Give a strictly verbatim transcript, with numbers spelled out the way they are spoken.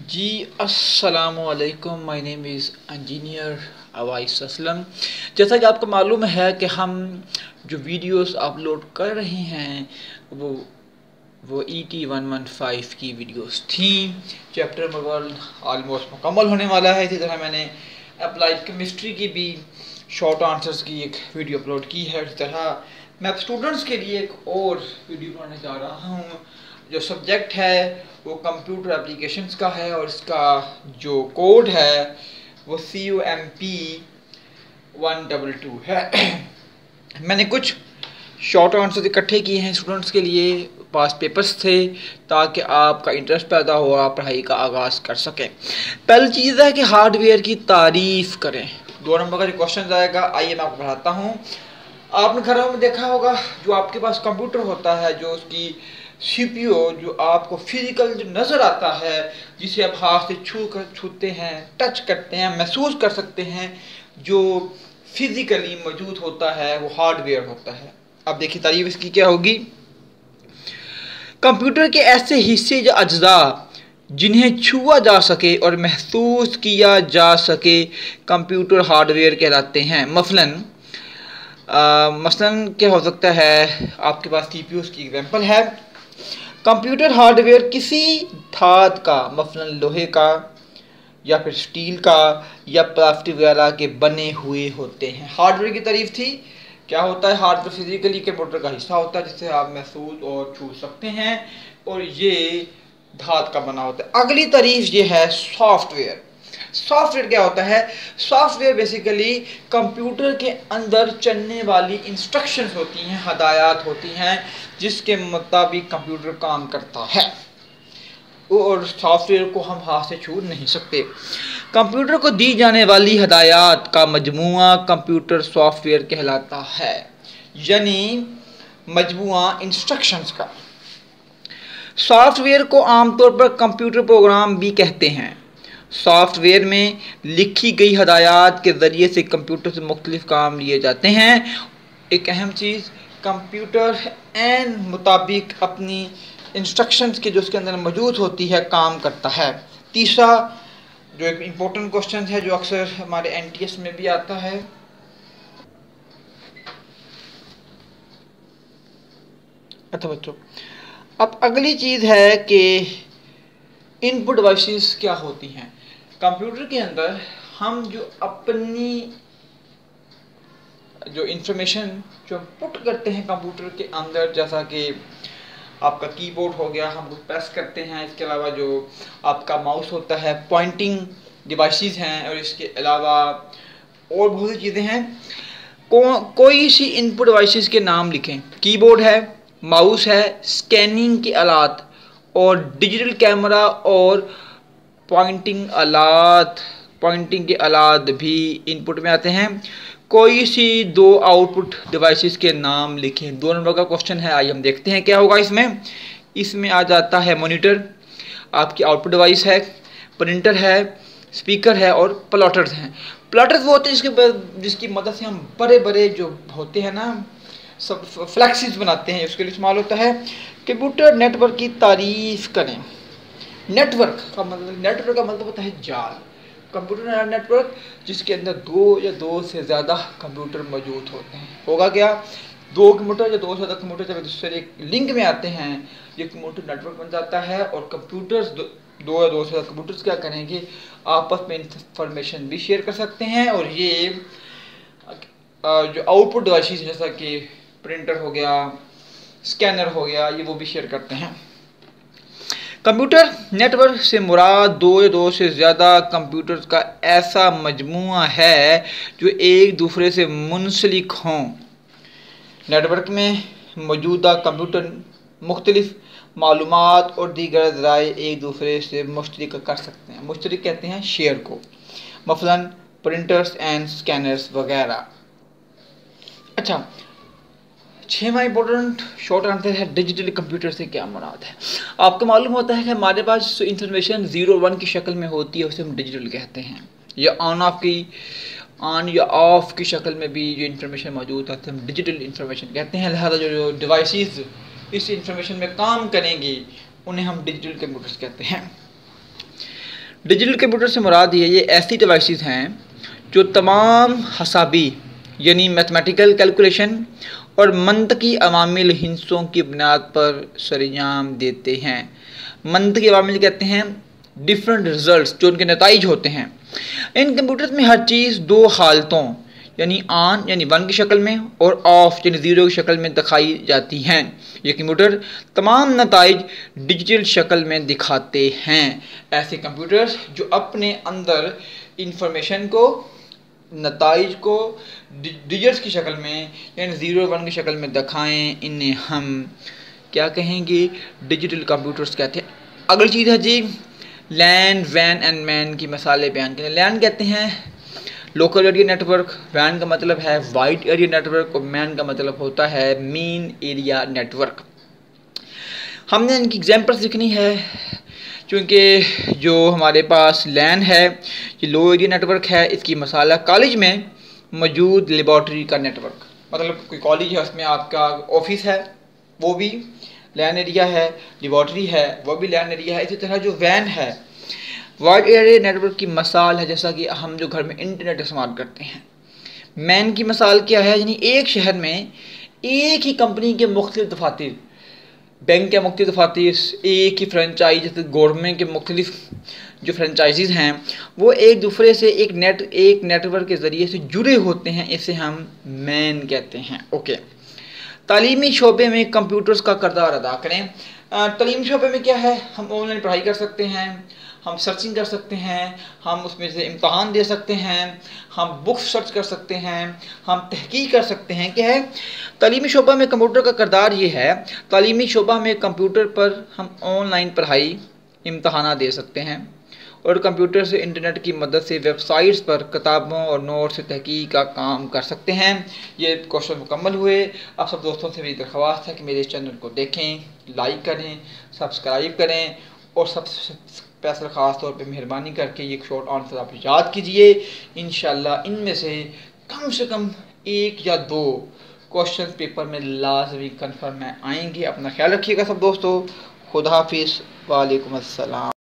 जी अस्सलामुअलैकुम, my name is engineer Awais Aslam. जैसा कि आपको मालूम है कि हम जो वीडियोस अपलोड कर रहे हैं वो वो E T one one five की वीडियोस थी। चैप्टर नंबर ऑलमोस्ट मुकम्मल होने वाला है। इसी तरह मैंने अप्लाइड केमिस्ट्री की भी शॉर्ट आंसर्स की एक वीडियो अपलोड की है। इसी तरह मैं स्टूडेंट्स के लिए एक और वीडियो बनाने जा रहा हूँ। जो सब्जेक्ट है वो कंप्यूटर एप्लीकेशंस का है और इसका जो कोड है वो C U M P one double two है। मैंने कुछ शॉर्ट आंसर्स इकट्ठे किए हैं स्टूडेंट्स के लिए, पास पेपर्स थे, ताकि आपका इंटरेस्ट पैदा हो, आप पढ़ाई का आगाज़ कर सकें। पहली चीज़ है कि हार्डवेयर की तारीफ़ करें। दो नंबर का जो क्वेश्चन आएगा, आइए मैं आपको पढ़ाता हूँ। आपने घरों में देखा होगा जो आपके पास कंप्यूटर होता है, जो उसकी सी पी यू जो आपको फिजिकल जो नज़र आता है, जिसे आप हाथ से छू कर छूते हैं, टच करते हैं, महसूस कर सकते हैं, जो फिजिकली मौजूद होता है वो हार्डवेयर होता है। अब देखिए तारीफ इसकी क्या होगी। कंप्यूटर के ऐसे हिस्से या अज्जा जिन्हें छुआ जा सके और महसूस किया जा सके कंप्यूटर हार्डवेयर कहलाते हैं। मसलन आ, मसलन क्या हो सकता है, आपके पास सी पी यू की एग्जांपल है। कंप्यूटर हार्डवेयर किसी धात का, मसलन लोहे का या फिर स्टील का या प्लास्टिक वगैरह के बने हुए होते हैं। हार्डवेयर की तारीफ थी। क्या होता है हार्डवेयर? फिजिकली कंप्यूटर का हिस्सा होता है जिसे आप महसूस और छू सकते हैं, और ये धात का बना होता है। अगली तारीफ ये है सॉफ्टवेयर। सॉफ्टवेयर क्या होता है? सॉफ्टवेयर बेसिकली कंप्यूटर के अंदर चलने वाली इंस्ट्रक्शंस होती हैं, हदायत होती हैं, जिसके मुताबिक कंप्यूटर काम करता है, और सॉफ्टवेयर को हम हाथ से छू नहीं सकते। कंप्यूटर को दी जाने वाली हदायत का मजमुआ कंप्यूटर सॉफ्टवेयर कहलाता है, यानी मजमुआ इंस्ट्रक्शंस का। सॉफ्टवेयर को आमतौर पर कंप्यूटर प्रोग्राम भी कहते हैं। सॉफ्टवेयर में लिखी गई हदायत के ज़रिए से कंप्यूटर से मुख्तलिफ काम लिए जाते हैं। एक अहम चीज़, कंप्यूटर एन मुताबिक अपनी इंस्ट्रक्शंस के जो उसके अंदर मौजूद होती है काम करता है। तीसरा जो एक इम्पोर्टेंट क्वेश्चन है जो अक्सर हमारे एन टी एस में भी आता है, अच्छा बच्चों, अब अगली चीज़ है कि इनपुट डिवाइसेस क्या होती हैं। कंप्यूटर के अंदर हम जो अपनी जो इंफॉर्मेशन जो पुट करते हैं कंप्यूटर के अंदर, जैसा कि आपका कीबोर्ड हो गया, हम कुछ प्रेस करते हैं। इसके अलावा जो आपका माउस होता है, पॉइंटिंग डिवाइसेस हैं, और इसके अलावा और बहुत सी चीज़ें हैं। को, कोई सी इनपुट डिवाइसेस के नाम लिखें। कीबोर्ड है, माउस है, स्कैनिंग के आलात और डिजिटल कैमरा और पॉइंटिंग आलात पॉइंटिंग के आलात भी इनपुट में आते हैं। कोई सी दो आउटपुट डिवाइसेस के नाम लिखें। दो नंबर का क्वेश्चन है, आइए हम देखते हैं क्या होगा इसमें। इसमें आ जाता है मॉनिटर, आपकी आउटपुट डिवाइस है, प्रिंटर है, स्पीकर है और प्लॉटर्स हैं। प्लॉटर्स वो होते हैं जिसके जिसकी मदद से हम बड़े बड़े जो होते हैं ना, सब फ्लैक्सिस बनाते हैं, उसके लिए इस्तेमाल होता है। कंप्यूटर नेटवर्क की तारीफ करें। नेटवर्क का मतलब नेटवर्क का मतलब होता है जाल। कंप्यूटर नेटवर्क जिसके अंदर दो या दो से ज़्यादा कंप्यूटर मौजूद होते हैं। होगा क्या? दो कंप्यूटर या दो से ज़्यादा कंप्यूटर जब एक दूसरे एक लिंक में आते हैं, ये कंप्यूटर नेटवर्क बन जाता है, और कंप्यूटर्स दो, दो या दो से ज़्यादा कंप्यूटर्स क्या करेंगे, आपस में इंफॉर्मेशन भी शेयर कर सकते हैं, और ये जो आउटपुट डिवाइसेस जैसा कि प्रिंटर हो गया, स्कैनर हो गया, ये वो भी शेयर करते हैं। कंप्यूटर नेटवर्क से मुराद दो या दो से ज़्यादा कंप्यूटर्स का ऐसा मजमुआ है जो एक दूसरे से मुंसलिक हों। नेटवर्क में मौजूदा कंप्यूटर मुख्तलिफ मालूमात और दीगर ज़राए एक दूसरे से मुश्तरक कर सकते हैं। मुश्तरक कहते हैं शेयर को, मसलन प्रिंटर्स एंड स्कैनर्स वगैरह। अच्छा, छठवां इंपॉर्टेंट शॉर्ट आंसर है डिजिटल कंप्यूटर से क्या मुराद है। आपको मालूम होता है कि हमारे पास जो इंफॉर्मेशन ज़ीरो वन की शक्ल में होती है उसे हम डिजिटल कहते हैं, या ऑन ऑफ की ऑन या ऑफ की शक्ल में भी जो इंफॉर्मेशन मौजूद होती है हम डिजिटल इंफॉर्मेशन कहते हैं। लिहाजा जो जो डिवाइसेस इस इंफॉर्मेशन में काम करेंगी उन्हें हम डिजिटल कंप्यूटर्स कहते हैं। डिजिटल कंप्यूटर से मुराद ये ये ऐसी डिवाइसेस हैं जो तमाम हसाबी यानी मैथमेटिकल कैलकुलेशन और मंतकी अवामिल हिस्सों की बुनियाद पर सरंजाम देते हैं। मंतकी अवामिल कहते हैं डिफरेंट रिजल्ट्स, जो उनके नताइज होते हैं। इन कंप्यूटर्स में हर चीज़ दो हालतों यानी ऑन यानी वन की शक्ल में और ऑफ यानी ज़ीरो की शक्ल में दिखाई जाती हैं। ये कंप्यूटर तमाम नताइज डिजिटल शक्ल में दिखाते हैं। ऐसे कंप्यूटर्स जो अपने अंदर इंफॉर्मेशन को, नताइज को डिजिट्स की शक्ल में यानी ज़ीरो वन की शक्ल में दिखाएं, इन्हें हम क्या कहेंगे, डिजिटल कंप्यूटर्स कहते हैं। अगली चीज़ है जी लैन, वैन एंड मैन की मिसालें बयान करें। लैन कहते हैं लोकल एरिया नेटवर्क, वैन का मतलब है वाइड एरिया नेटवर्क और मैन का मतलब होता है मीन एरिया नेटवर्क। हमने इनकी एग्जांपल्स लिखनी है क्योंकि जो हमारे पास लैन है ये लो एरिया नेटवर्क है। इसकी मिसाल है कॉलेज में मौजूद लेबॉर्ट्री का नेटवर्क, मतलब कोई कॉलेज है उसमें आपका ऑफिस है वो भी लैन एरिया है, लेबॉर्ट्री है वो भी लैन एरिया है। इसी तरह जो वैन है वाइड एरिया नेटवर्क की मिसाल है जैसा कि हम जो घर में इंटरनेट इस्तेमाल करते हैं। मैन की मिसाल क्या है, यानी एक शहर में एक ही कंपनी के मुख्तलिफ दफातर, बैंक के मुख्तलिफ दफातर, एक ही फ्रेंचाइज, जैसे गवर्नमेंट के मुख्तलिफ जो फ्रेंचाइजीज़ हैं वो एक दूसरे से एक नेट एक नेटवर्क के ज़रिए से जुड़े होते हैं, इसे हम मैन कहते हैं। ओके, तालीमी शोबे में कंप्यूटर्स का किरदार अदा करें। तालीमी शोबे में क्या है, हम ऑनलाइन पढ़ाई कर सकते हैं, हम सर्चिंग कर सकते हैं, हम उसमें से इम्तहान दे सकते हैं, हम बुक्स सर्च कर सकते हैं, हम तहकीक कर सकते हैं। क्या है तालीमी शोबा में कंप्यूटर का किरदार ये है, तालीमी शोबा में कंप्यूटर पर हम ऑनलाइन पढ़ाई, इम्तहान दे सकते हैं और कंप्यूटर से इंटरनेट की मदद से वेबसाइट्स पर किताबों और नोट्स से तहकीक का काम कर सकते हैं। ये क्वेश्चन मुकम्मल हुए। आप सब दोस्तों से मेरी दरख्वास्त है कि मेरे इस चैनल को देखें, लाइक करें, सब्सक्राइब करें और सबसे पैसा ख़ास तौर पे मेहरबानी करके ये शॉर्ट आंसर आप याद कीजिए। इंशाल्लाह इनमें से कम से कम एक या दो क्वेश्चन पेपर में लाजमी कन्फर्म में आएंगे। अपना ख्याल रखिएगा सब दोस्तों। खुदा हाफिज़, वालेकुम अस्सलाम।